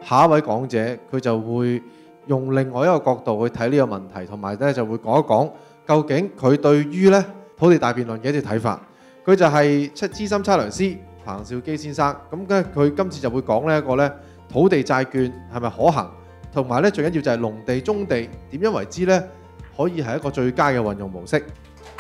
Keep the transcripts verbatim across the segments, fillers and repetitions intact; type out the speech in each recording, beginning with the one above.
下一位講者佢就會用另外一個角度去睇呢個問題，同埋咧就會講一講究竟佢對於咧土地大辯論嘅一啲睇法。佢就係出資深測量師彭兆基先生。咁咧佢今次就會講呢一個咧土地債券係咪可行，同埋咧最緊要就係農地、棕地點樣為之咧可以係一個最佳嘅運用模式。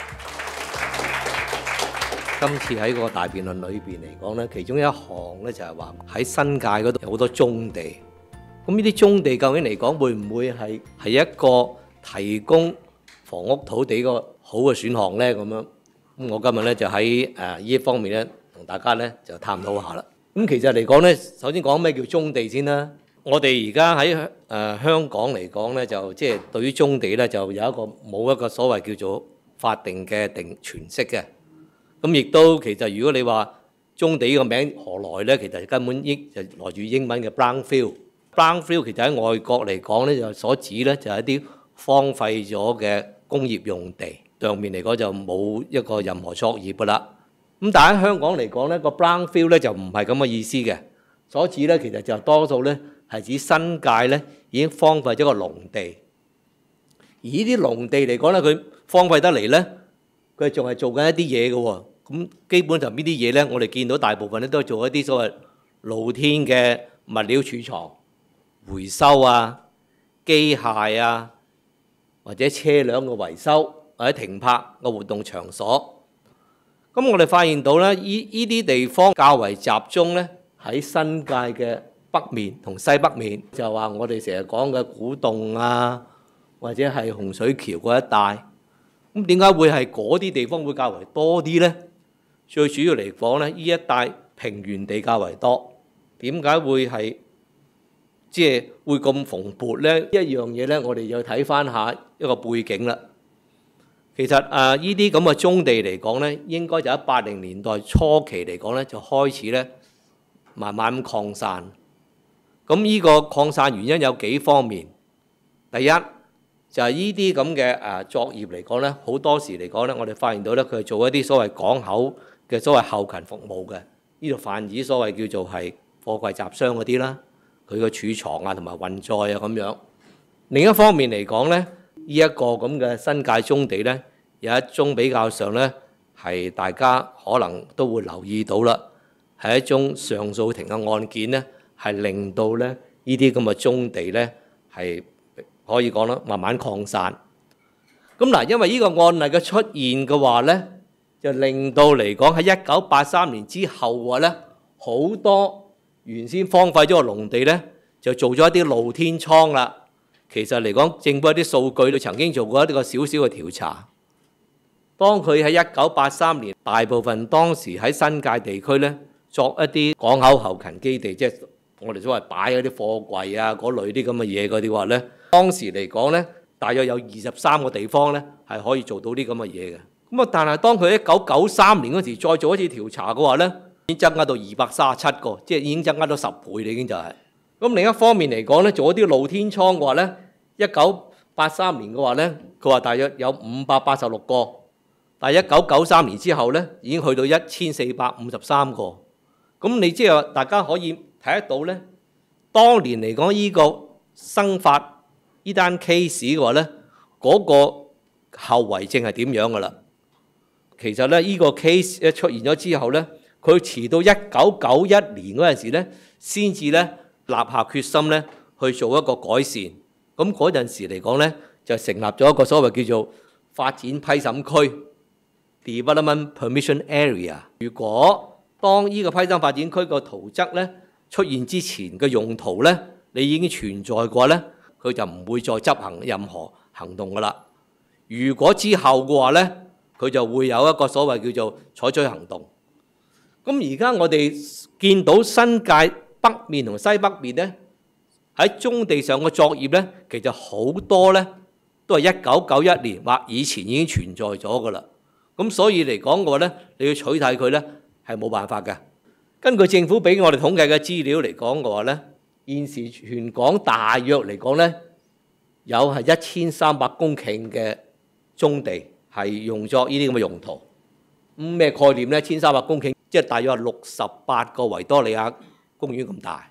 今次喺個大辯論裏邊嚟講咧，其中一項咧就係話喺新界嗰度有好多棕地。咁呢啲棕地究竟嚟講會唔會係係一個提供房屋土地個好嘅選項咧？咁樣咁我今日咧就喺誒呢一方面咧同大家咧就探討下啦。咁其實嚟講咧，首先講咩叫棕地先啦。我哋而家喺誒香港嚟講咧，就即係對於棕地咧就有一個冇一個所謂叫做法定嘅定詮釋嘅。咁亦都其實如果你話棕地個名何來咧，其實根本英就來自英文嘅 brownfield。brownfield 其實喺外國嚟講咧，就所指咧就係一啲荒廢咗嘅工業用地，上面嚟講就冇一個任何作業噶啦。咁但係喺香港嚟講咧，個 brownfield 咧就唔係咁嘅意思嘅，所指咧其實就多數咧係指新界咧已經荒廢咗個農地，而呢啲農地嚟講咧，佢荒廢得嚟咧，佢仲係做緊一啲嘢嘅喎。咁基本上呢啲嘢咧，我哋見到大部分咧都係做一啲所謂露天嘅物料儲藏、回收啊、機械啊，或者車輛嘅維修或者停泊嘅活動場所。咁我哋發現到咧，依依啲地方較為集中咧喺新界嘅北面同西北面，就話我哋成日講嘅古洞啊，或者係洪水橋嗰一帶。咁點解會係嗰啲地方會較為多啲咧？最主要嚟講咧，呢一帶平原地較為多。點解會係即係會咁蓬勃咧？一樣嘢咧，我哋要睇翻下一個背景啦。其實啊，呢啲咁嘅棕地嚟講咧，應該就喺八零年代初期嚟講咧，就開始咧慢慢咁擴散。咁呢個擴散原因有幾方面。第一就係呢啲咁嘅誒作業嚟講咧，好多時嚟講咧，我哋發現到咧，佢係做一啲所謂港口嘅所謂後勤服務嘅。呢度泛指所謂叫做係貨櫃集箱嗰啲啦，佢個儲藏啊同埋運載啊咁樣。另一方面嚟講咧，呢一個咁嘅新界棕地咧，有一宗比較上咧係大家可能都會留意到啦，係一宗上訴庭嘅案件咧，係令到咧呢啲咁嘅棕地咧係可以講啦慢慢擴散。咁嗱，因為呢個案例嘅出現嘅話咧，就令到嚟講喺一九八三年之後嘅話咧，好多原先荒廢咗個農地咧，就做咗一啲露天倉啦。其實嚟講，政府一啲數據都曾經做過一個少少嘅調查。當佢喺一九八三年，大部分當時喺新界地區咧，作一啲港口後勤基地，即係我哋所謂擺嗰啲貨櫃啊嗰類啲咁嘅嘢嗰啲話咧，當時嚟講咧，大約有二十三個地方咧係可以做到啲咁嘅嘢嘅。咁啊，但係當佢一九九三年嗰時再做一次調查嘅話咧，已經增加到二百三十七個，即係已經增加到十倍啦，已經就係。咁另一方面嚟講咧，做一啲露天倉嘅話咧，一九八三年嘅話咧，佢話大約有五百八十六個，但係一九九三年之後咧，已經去到一千四百五十三個。咁你即係大家可以睇得到咧，當年嚟講呢個生發呢單 case 嘅話咧，嗰個後遺症係點樣噶啦？其實咧，呢個 case 一出現咗之後咧，佢遲到一九九一年嗰陣時咧，先至咧立下決心咧去做一個改善。咁嗰陣時嚟講咧，就成立咗一個所謂叫做發展批審區 （Development Permission Area）。如果當呢個批審發展區個圖則咧出現之前嘅用途咧，你已經存在過咧，佢就唔會再執行任何行動噶啦。如果之後嘅話咧，佢就會有一個所謂叫做採取行動。咁而家我哋見到新界北面同西北面咧，喺棕地上嘅作業咧，其實好多咧都係一九九一年或以前已經存在咗噶啦。咁所以嚟講嘅話咧，你要取締佢咧係冇辦法嘅。根據政府俾我哋統計嘅資料嚟講嘅話咧，現時全港大約嚟講咧，有係一千三百公頃嘅棕地係用作呢啲咁嘅用途。咁咩概念咧？一千三百公頃即係大約係六十八個維多利亞公園咁大。咁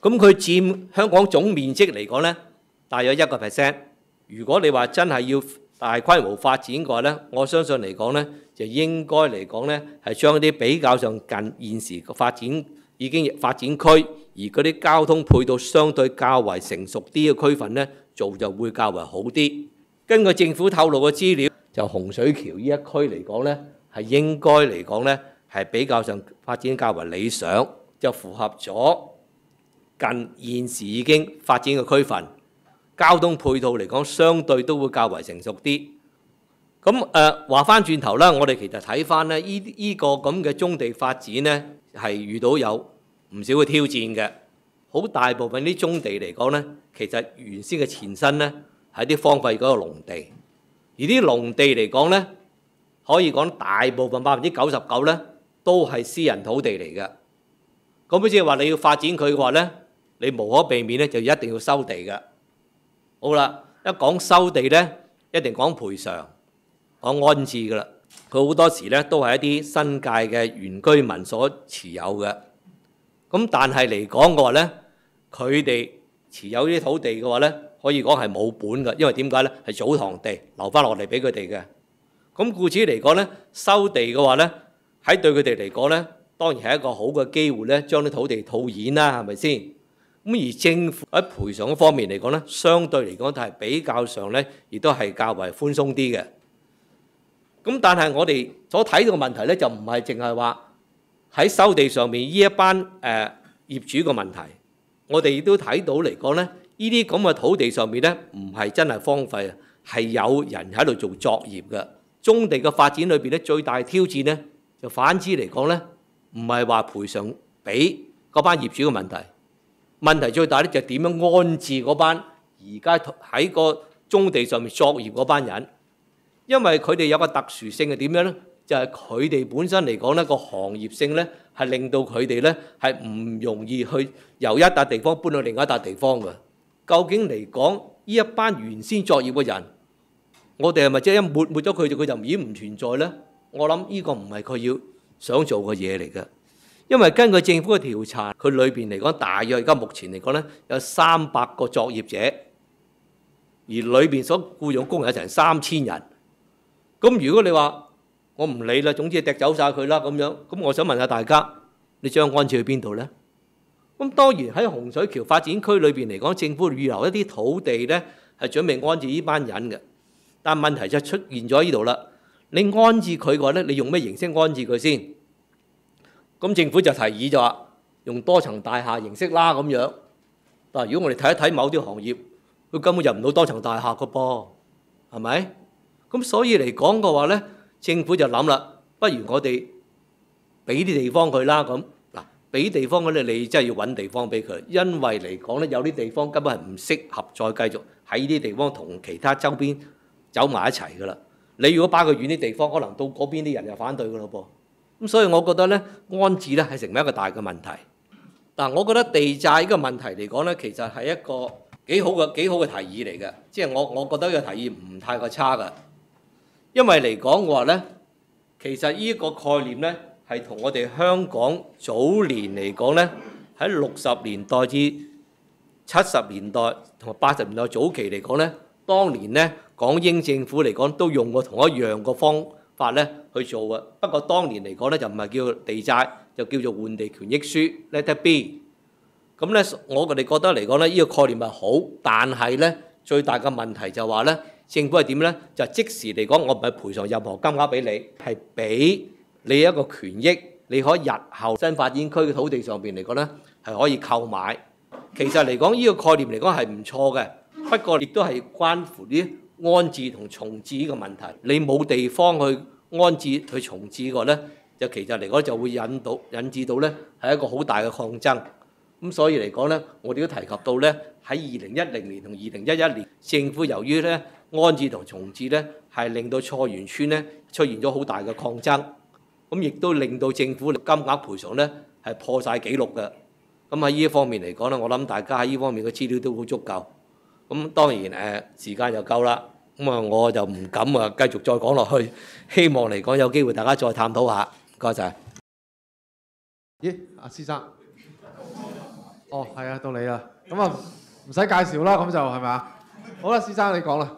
咁佢佔香港總面積嚟講呢，大約一個 percent。如果你話真係要大規模發展嘅話呢，我相信嚟講呢，就應該嚟講呢，係將一啲比較上近現時嘅發展已經發展區，而嗰啲交通配套相對較為成熟啲嘅區份呢，做就會較為好啲。根據政府透露嘅資料，就洪水橋呢一區嚟講呢，係應該嚟講呢，係比較上發展較為理想，就符合咗近現時已經發展嘅區份。交通配套嚟講，相對都會較為成熟啲。咁誒話翻轉頭啦，我哋其實睇翻咧，依依個咁嘅棕地發展咧，係遇到有唔少嘅挑戰嘅。好大部分啲棕地嚟講咧，其實原先嘅前身咧係啲荒廢嗰個農地，而啲農地嚟講咧，可以講大部分百分之九十九咧都係私人土地嚟嘅。咁即係話你要發展佢嘅話咧，你無可避免咧就一定要收地嘅。好啦，一講收地咧，一定講賠償，講安置㗎啦。佢好多時咧都係一啲新界嘅原居民所持有嘅。咁但係嚟講嘅話咧，佢哋持有呢啲土地嘅話咧，可以講係冇本嘅，因為點解咧？係祖堂地留翻落嚟俾佢哋嘅。咁故此嚟講咧，收地嘅話咧，喺對佢哋嚟講咧，當然係一個好嘅機會咧，將啲土地套現啦，係咪先？咁而政府喺賠償方面嚟講咧，相對嚟講係比較上咧，亦都係較為寬鬆啲嘅。咁但係我哋所睇到嘅問題咧，就唔係淨係話喺收地上面呢一班誒、呃、業主嘅問題，我哋亦都睇到嚟講咧，呢啲咁嘅土地上面咧，唔係真係荒廢啊，係有人喺度做作業嘅。棕地嘅發展裏邊咧，最大挑戰咧，就反之嚟講咧，唔係話賠償俾嗰班業主嘅問題。問題最大咧就係點樣安置嗰班而家喺個棕地上面作業嗰班人，因為佢哋有個特殊性係點樣咧？就係佢哋本身嚟講咧，個行業性咧係令到佢哋咧係唔容易去由一笪地方搬到另一笪地方嘅。究竟嚟講，呢一班原先作業嘅人，我哋係咪即係一抹抹咗佢哋，佢就已經唔存在咧？我諗呢個唔係佢要想做嘅嘢嚟嘅。因為根據政府嘅調查，佢裏邊嚟講，大約而家目前嚟講咧，有三百個作業者，而裏邊所僱用工人有成三千人。咁如果你話我唔理啦，總之掟走晒佢啦咁樣，咁我想問下大家，你將安置去邊度咧？咁當然喺洪水橋發展區裏邊嚟講，政府預留一啲土地咧，係準備安置呢班人嘅。但問題就出現咗呢度啦，你安置佢嘅話咧，你用咩形式安置佢先？咁政府就提議就話用多層大廈形式啦咁樣。但係如果我哋睇一睇某啲行業，佢根本入唔到多層大廈嘅噃，係咪？咁所以嚟講嘅話咧，政府就諗啦，不如我哋俾啲地方佢啦咁。嗱，俾地方嗰啲你真係要揾地方俾佢，因為嚟講咧有啲地方根本係唔適合再繼續喺呢啲地方同其他周邊走埋一齊㗎啦。你如果擺佢遠啲地方，可能到嗰邊啲人就反對㗎咯噃。咁所以我覺得咧，安置咧係成為一個大嘅問題。但我覺得地債呢個問題嚟講咧，其實係一個幾好嘅幾好嘅提議嚟嘅。即係我我覺得呢個提議唔太過差㗎。因為嚟講嘅話咧，其實呢個概念咧係同我哋香港早年嚟講咧，喺六十年代至七十年代同埋八十年代早期嚟講咧，當年咧港英政府嚟講都用過同一樣嘅方法咧去做嘅。不過當年嚟講咧就唔係叫地債，就叫做換地權益書 Let it be。咁咧我哋覺得嚟講咧呢個概念係好，但係咧最大嘅問題就話咧政府係點咧？就即時嚟講，我唔係賠償任何金額俾你，係俾你一個權益，你可以日後新發展區嘅土地上邊嚟講咧係可以購買。其實嚟講呢個概念嚟講係唔錯嘅，不過亦都係關乎啲安置同重置呢個問題。你冇地方去安置去重置嘅話咧，就其實嚟講就會引到引致到咧係一個好大嘅抗爭。咁所以嚟講咧，我哋都提及到咧喺二零一零年同二零一一年，政府由於咧安置同重置咧係令到菜園村咧出現咗好大嘅抗爭，咁亦都令到政府金額賠償咧係破晒紀錄嘅。咁喺呢一方面嚟講咧，我諗大家喺呢方面嘅資料都好足夠。咁當然誒時間就夠啦，咁啊我就唔敢啊繼續再講落去。希望嚟講有機會大家再探討下。唔該晒。 咦，阿先生， 哦，係啊，到你啦。咁啊，唔使介紹啦，咁就係咪啊？好啦，先生你講啦。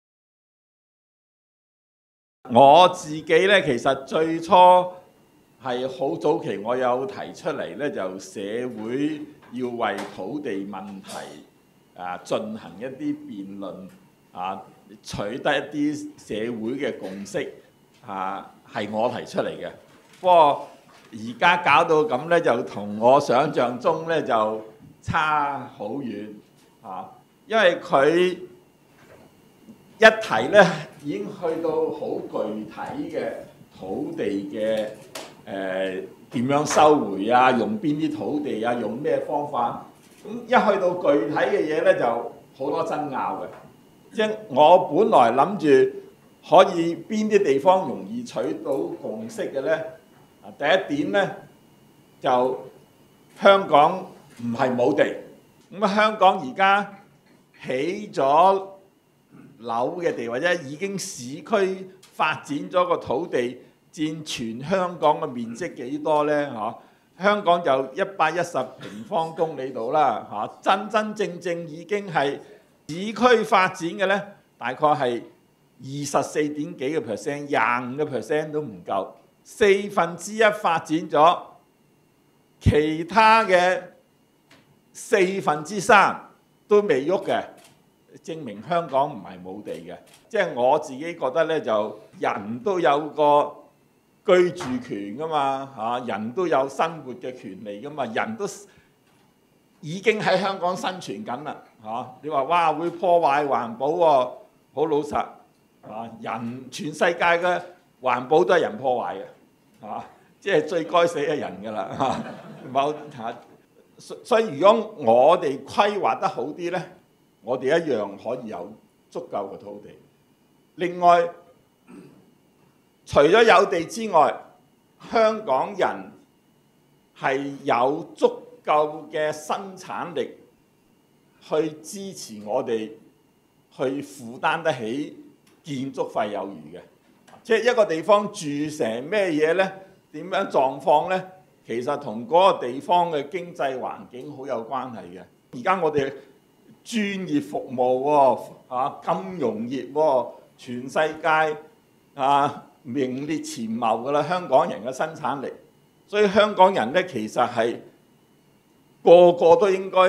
我自己咧，其實最初係好早期，我有提出嚟咧，就社會要為土地問題啊進行一啲辯論啊，取得一啲社會嘅共識啊，係我提出嚟嘅。不過而家搞到咁咧，就同我想象中咧就差好遠啊，因為佢一提咧已經去到好具體嘅土地嘅誒點樣收回啊，用邊啲土地啊，用咩方法？咁一去到具體嘅嘢咧，就好多爭拗嘅。即係我本來諗住可以邊啲地方容易取到共識嘅咧？啊，第一點咧就香港唔係冇地，咁啊香港而家起咗樓嘅地，或者已經市區發展咗個土地，佔全香港嘅面積幾多呢？嚇、啊，香港就一百一十平方公里度啦。嚇、啊，真真正正已經係市區發展嘅呢，大概係二十四點幾個 percent， 廿五個 percent 都唔夠，四分之一發展咗，其他嘅四分之三都未喐嘅。證明香港唔係冇地嘅，即係我自己覺得咧，就人都有個居住權噶嘛嚇，人都有生活嘅權利噶嘛，人都已經喺香港生存緊啦嚇。你話哇會破壞環保喎，好老實嚇，人全世界嘅環保都係人破壞嘅嚇，即係最該死嘅人㗎啦嚇。冇嚇，所以如果我哋規劃得好啲咧，我哋一樣可以有足夠嘅土地。另外，除咗有地之外，香港人係有足夠嘅生產力去支持我哋去負擔得起建築費有餘嘅。即係一個地方住成咩嘢呢？點樣狀況呢？其實同嗰個地方嘅經濟環境好有關係嘅。而家我哋專業服務喎，啊金融業喎，全世界啊名列前茅㗎啦，香港人嘅生產力，所以香港人咧其實係個個都應該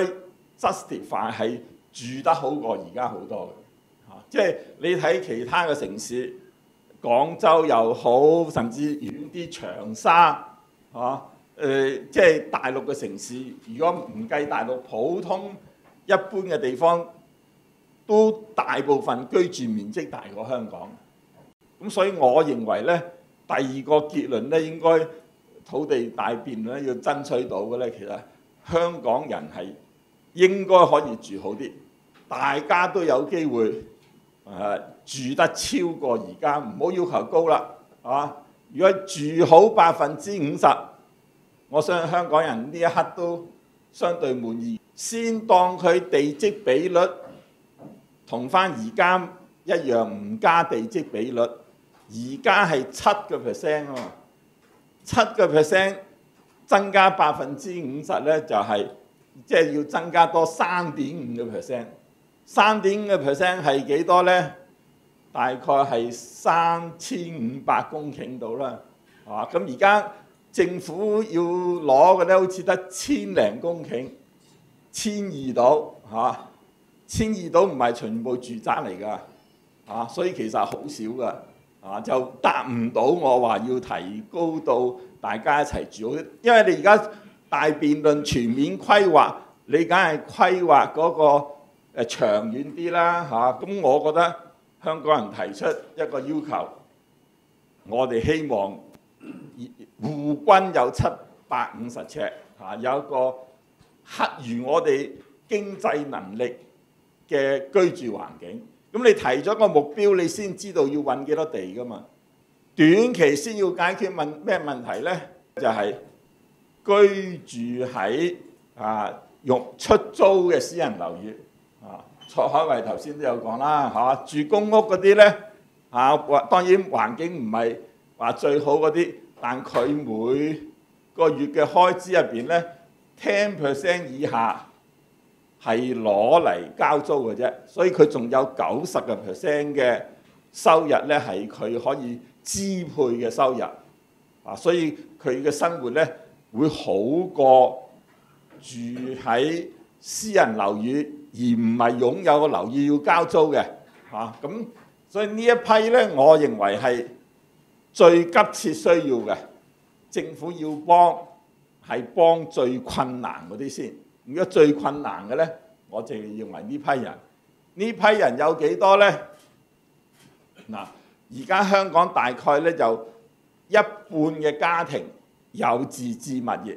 justify 係住得好過而家好多嘅，啊即係你睇其他嘅城市，廣州又好，甚至遠啲長沙，啊誒即係大陸嘅城市，如果唔計大陸普通一般嘅地方，都大部分居住面積大過香港，咁所以我認為咧，第二個結論咧應該土地大辯論咧要爭取到嘅咧，其實香港人係應該可以住好啲，大家都有機會誒、呃、住得超過而家，唔好要，要求高啦，啊！如果住好百分之五十，我相信香港人呢一刻都相對滿意。先當佢地積比率同翻而家一樣，唔加地積比率，而家係七個 percent 喎，七個 percent 增加百分之五十咧，就係即係要增加多三點五個 percent。三點五個 percent 係幾多咧？大概係三千五百公頃到啦，啊！咁而家政府要攞嘅咧，好似得千零公頃。千二島嚇，千二島唔係全部住宅嚟㗎嚇，所以其實好少㗎啊，就達唔到我話要提高到大家一齊住好，因為你而家大辯論全面規劃，你梗係規劃嗰個誒長遠啲啦嚇。咁我覺得香港人提出一個要求，我哋希望戶均有七百五十尺嚇，有一個恰如我哋經濟能力嘅居住環境，咁你提咗個目標，你先知道要揾幾多地㗎嘛？短期先要解決問咩問題呢？就係、是、居住喺啊用出租嘅私人樓宇啊，蔡海偉頭先都有講啦嚇，住公屋嗰啲呢，嚇，當然環境唔係話最好嗰啲，但佢每個月嘅開支入邊呢， ten percent 以下係攞嚟交租嘅啫，所以佢仲有九十個 percent 嘅收入咧係佢可以支配嘅收入啊，所以佢嘅生活咧會好過住喺私人樓宇而唔係擁有個樓宇要交租嘅嚇。咁所以呢一批咧，我認為係最急切需要嘅，政府要幫係幫最困難嗰啲先。如果最困難嘅咧，我就認為呢批人，呢批人有幾多咧？嗱，而家香港大概咧就一半嘅家庭有自置物業，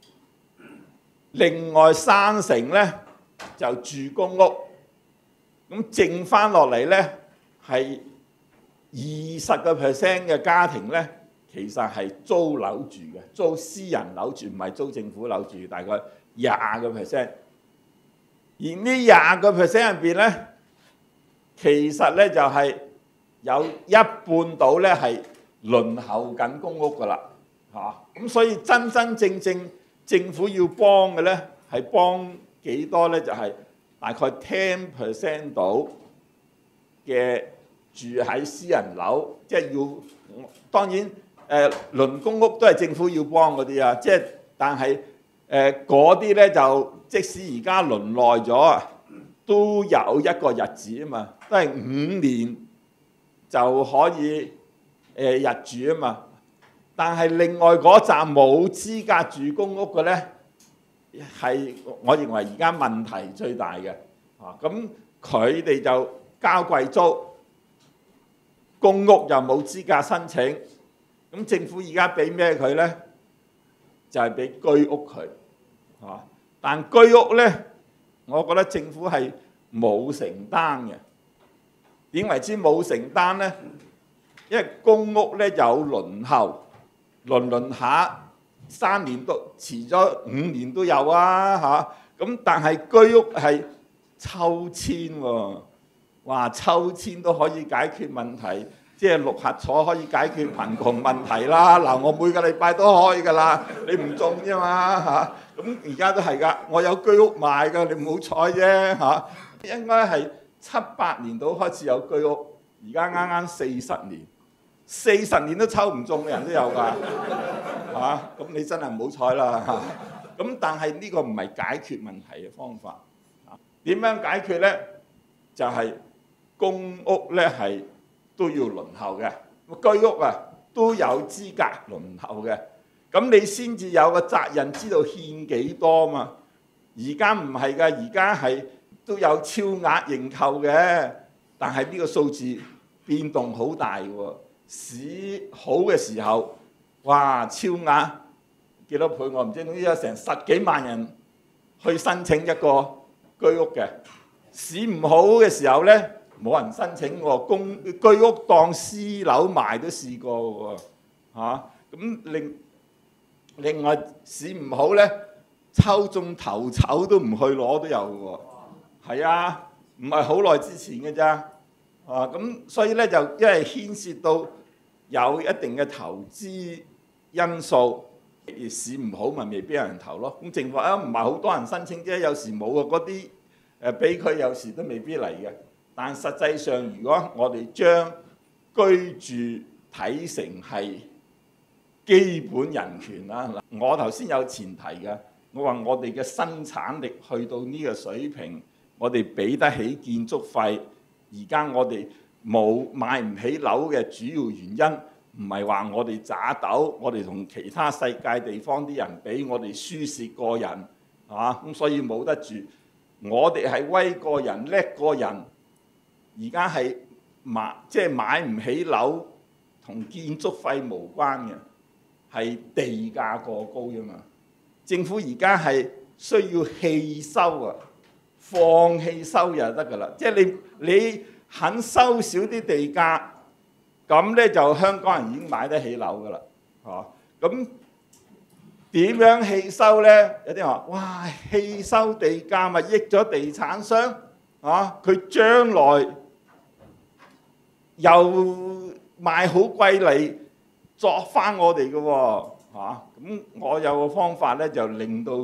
另外三成咧就住公屋，咁剩翻落嚟咧係二十個 percent 嘅家庭咧，其實係租樓住嘅，租私人樓住，唔係租政府樓住，大概廿個 percent。而呢廿個 percent 入邊咧，其實咧就係有一半到咧係輪候緊公屋噶啦，嚇。咁所以真真正正政府要幫嘅咧，係幫幾多咧？就係大概 ten percent 到嘅住喺私人樓，即係要當然誒輪公屋都係政府要幫嗰啲啊，即係但係誒嗰啲咧就即使而家輪耐咗啊，都有一個日子啊嘛，都係五年就可以誒入住啊嘛。但係另外嗰紮冇資格住公屋嘅咧，係我認為而家問題最大嘅啊。咁佢哋就交貴租，公屋又冇資格申請。咁政府而家俾咩佢咧？就係俾居屋佢啊。但居屋咧，我覺得政府係冇承擔嘅。點為之冇承擔咧？因為公屋咧有輪候，輪輪下三年都遲咗五年都有啊嚇。咁但係居屋係抽籤喎，哇抽籤都可以解決問題，即係六合彩可以解決貧窮問題啦。嗱，我每個禮拜都開㗎啦，你唔中啫嘛嚇。咁而家都係㗎，我有居屋賣㗎，你唔好彩啫嚇。應該係七八年度開始有居屋，而家啱啱四十年。四十年都抽唔中嘅人都有㗎，嚇！咁你真係唔好彩啦嚇！咁但係呢個唔係解決問題嘅方法。點樣解決咧？就係公屋咧係都要輪候嘅，居屋啊都有資格輪候嘅。咁你先至有個責任知道獻幾多嘛。而家唔係㗎，而家係都有超額認購嘅，但係呢個數字變動好大喎。市好嘅時候，哇超額幾多倍我唔知，總之有成十幾萬人去申請一個居屋嘅。市唔好嘅時候咧，冇人申請喎，公居屋當私樓賣都試過喎嚇。咁另另外市唔好咧，抽中頭籌都唔去攞都有喎。係啊，唔係好耐之前嘅咋啊。咁所以咧就因為牽涉到有一定嘅投資因素，而市唔好咪未必有人投咯。咁政府啊唔係好多人申請啫，有時冇啊，嗰啲誒俾佢有時都未必嚟嘅。但實際上，如果我哋將居住睇成係基本人權啦，我頭先有前提嘅，我話我哋嘅生產力去到呢個水平，我哋俾得起建築費，而家我哋冇買唔起樓嘅主要原因，唔係話我哋渣斗，我哋同其他世界地方啲人比，我哋輸蝕過人，啊咁所以冇得住。我哋係威過人，叻過人，而家係買即係買唔起樓，同建築費無關嘅，係地價過高啫嘛。政府而家係需要棄收啊，放棄收就得㗎啦，即係你你。肯收少啲地價，咁咧就香港人已經買得起樓噶啦，嚇。咁點樣棄收咧？有啲人話：哇，棄收地價咪益咗地產商，嚇佢將來又賣好貴嚟作翻我哋嘅喎，嚇。咁我有個方法咧，就令到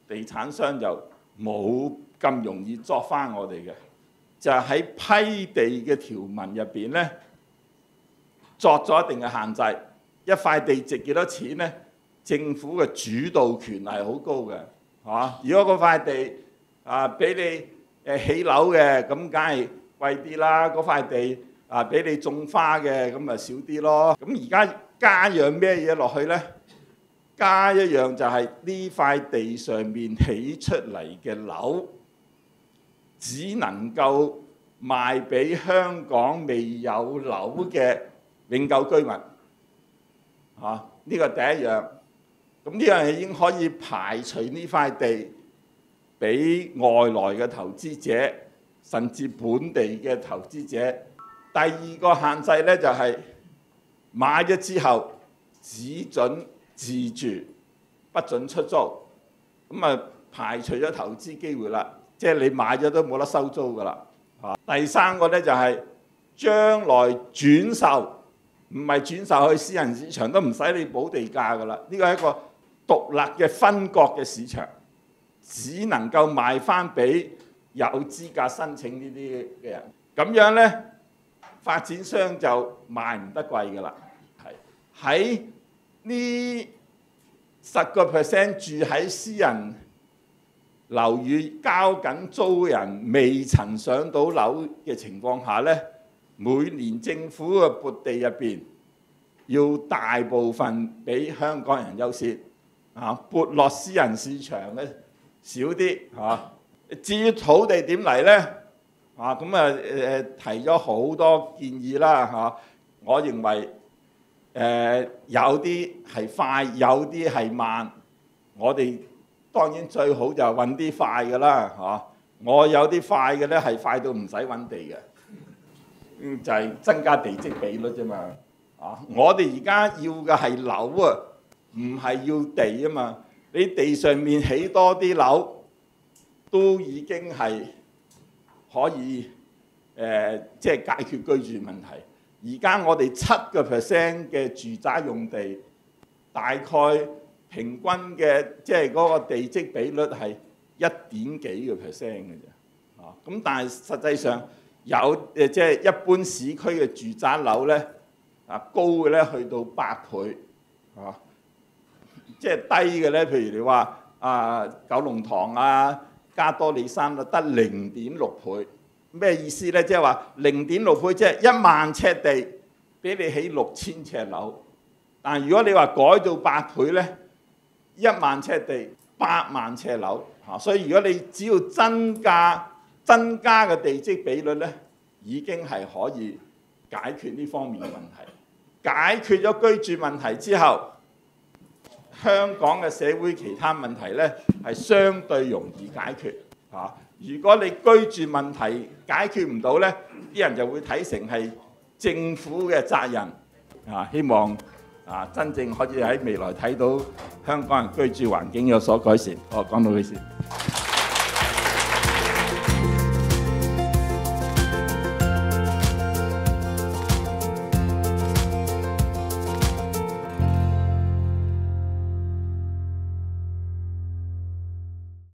地產商就冇咁容易作翻我哋嘅，就係喺批地嘅條文入邊咧，作咗一定嘅限制。一塊地值幾多錢咧？政府嘅主導權係好高嘅，係嘛？如果嗰塊地啊俾你誒起樓嘅，咁梗係貴啲啦。嗰塊地啊俾你種花嘅，咁咪少啲咯。咁而家加樣咩嘢落去咧？加一樣就係呢塊地上面起出嚟嘅樓，只能夠賣俾香港未有樓嘅永久居民。嚇、啊，呢個第一樣。咁呢樣嘢已經可以排除呢塊地俾外來嘅投資者，甚至本地嘅投資者。第二個限制咧就係、是、買咗之後只准自住，不准出租。咁啊排除咗投資機會啦，即係你買咗都冇得收租噶啦。嚇，第三個咧就係、是、將來轉售，唔係轉售去私人市場都唔使你補地價噶啦。呢個係一個獨立嘅分割嘅市場，只能夠賣翻俾有資格申請呢啲嘅人。咁樣咧，發展商就賣唔得貴噶啦。係喺呢十個 percent 住喺私人樓宇交緊租人未曾上到樓嘅情況下咧，每年政府嘅撥地入邊要大部分俾香港人優先。啊，撥落私人市場咧少啲嚇、啊。至於土地點嚟咧？啊，咁啊誒提咗好多建議啦嚇、啊。我認為誒、呃、有啲係快，有啲係慢。我哋當然最好就揾啲快嘅啦嚇。我有啲快嘅咧係快到唔使揾地嘅，嗯就係、是、增加地積比率啫嘛。啊，我哋而家要嘅係樓啊，唔係要地啊嘛！你地上面起多啲樓，都已經係可以誒，即、呃、係、就是、解決居住問題。而家我哋七個 percent 嘅住宅用地，大概平均嘅即係嗰個地積比率係一點幾個 percent 嘅啫。啊，咁但係實際上有誒，即係一般市區嘅住宅樓咧，啊高嘅咧去到八倍，啊。即係低嘅咧，譬如你話啊九龍塘啊、加多利山啊，得零點六倍。咩意思咧？即係話零點六倍，即係一萬尺地俾你起六千尺樓。但係如果你話改到八倍咧，一萬尺地八萬尺樓嚇。所以如果你只要增加增加嘅地積比率咧，已經係可以解決呢方面嘅問題。解決咗居住問題之後，香港嘅社會其他問題咧係相對容易解決嚇。如果你居住問題解決唔到咧，啲人就會睇成係政府嘅責任啊。希望啊真正可以喺未來睇到香港人居住環境有所改善。我講到呢先。